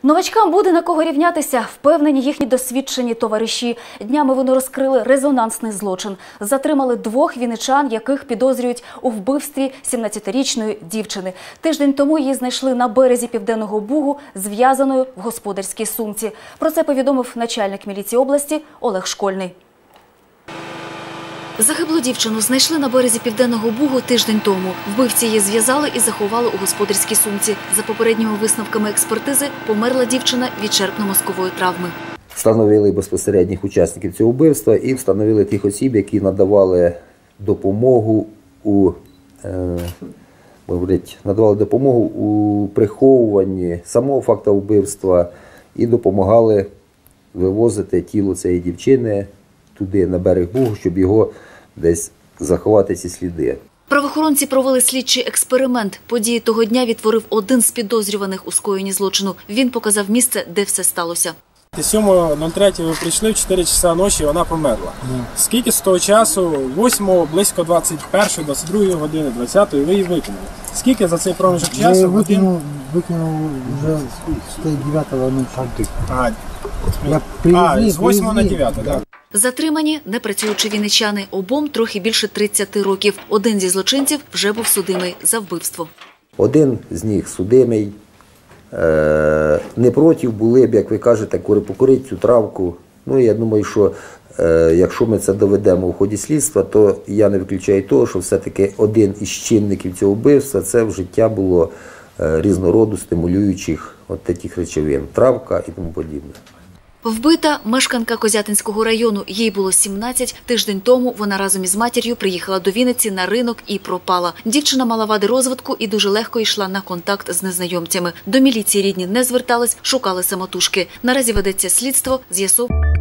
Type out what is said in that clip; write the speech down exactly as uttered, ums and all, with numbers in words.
Новачкам буде на кого рівнятися, впевнені їхні досвідчені товариші. Днями вони розкрили резонансний злочин. Затримали двох вінничан, яких підозрюють у вбивстві сімнадцятирічної дівчини. Тиждень тому її знайшли на березі Південного Бугу, зв'язаною в господарській сумці. Про це повідомив начальник міліції області Олег Школьний. Загиблу дівчину знайшли на березі Південного Бугу тиждень тому. Вбивці її зв'язали і заховали у господарській сумці. За попередніми висновками експертизи, померла дівчина від черепно-мозкової травми. Встановили безпосередніх учасників цього вбивства і встановили тих осіб, які надавали допомогу у, е, говорить, надавали допомогу у приховуванні самого факту вбивства і допомагали вивозити тіло цієї дівчини туди, на берег Бугу, щоб його десь заховати, ці сліди. Правоохоронці провели слідчий експеримент. Події того дня відтворив один з підозрюваних у скоєнні злочину. Він показав місце, де все сталося. сьомого третього ви прийшли, в чотири часа ночі вона померла. Скільки з того часу, восьмого, близько двадцять першої, двадцять другої години, двадцятої, ви її викинули? Скільки за цей проміжок часу? Я викинув, викинув вже з дев'ятого ночі. А, Я а з восьмого на дев'яте, так? Затримані непрацюючі вінничани. Обом трохи більше тридцяти років. Один зі злочинців вже був судимий за вбивство. Один з них судимий. Е, не проти були б, як ви кажете, покурити цю травку. Ну, я думаю, що е, якщо ми це доведемо в ході слідства, то я не виключаю того, що все-таки один із чинників цього вбивства – це вжиття було е, різного стимулюючих от таких речовин, травка і тому подібне. Вбита мешканка Козятинського району. Їй було сімнадцять. Тиждень тому вона разом із матір'ю приїхала до Вінниці на ринок і пропала. Дівчина мала вади розвитку і дуже легко йшла на контакт з незнайомцями. До міліції рідні не звертались, шукали самотужки. Наразі ведеться слідство, з'ясовують.